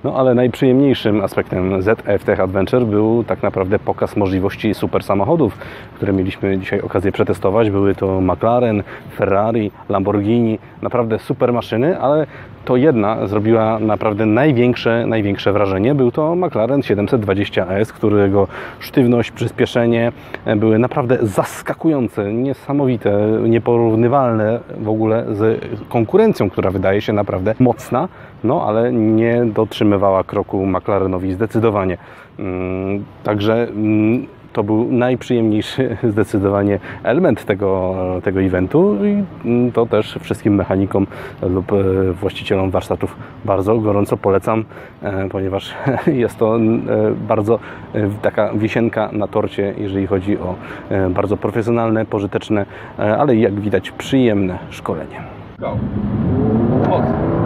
No ale najprzyjemniejszym aspektem ZF Tech Adventure był tak naprawdę pokaz możliwości super samochodów, które mieliśmy dzisiaj okazję przetestować. Były to McLaren, Ferrari, Lamborghini, naprawdę super maszyny, ale to jedna zrobiła naprawdę największe wrażenie. Był to McLaren 720S, którego sztywność, przyspieszenie były naprawdę zaskakujące, niesamowite, nieporównywalne w ogóle z konkurencją, która wydaje się naprawdę mocna, no ale nie dotrzymywała kroku McLarenowi zdecydowanie. Także to był najprzyjemniejszy zdecydowanie element tego eventu i to też wszystkim mechanikom lub właścicielom warsztatów bardzo gorąco polecam, ponieważ jest to bardzo taka wisienka na torcie, jeżeli chodzi o bardzo profesjonalne, pożyteczne, ale jak widać przyjemne szkolenie. Go. Mocno.